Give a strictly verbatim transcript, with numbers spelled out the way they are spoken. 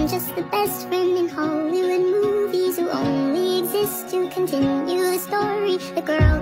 I'm just the best friend in Hollywood movies who only exist to continue the story. The girl